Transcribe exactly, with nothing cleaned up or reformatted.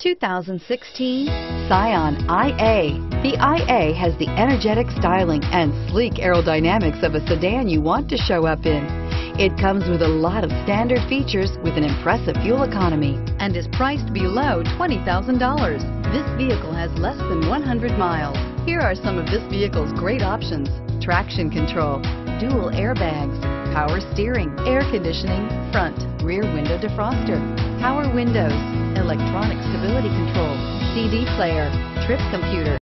two thousand sixteen Scion I A. The I A has the energetic styling and sleek aerodynamics of a sedan you want to show up in. It comes with a lot of standard features with an impressive fuel economy and is priced below twenty thousand dollars. This vehicle has less than one hundred miles. Here are some of this vehicle's great options: traction control, dual airbags, power steering, air conditioning, front, rear window defroster, power windows, electronic stability control, C D player, trip computer,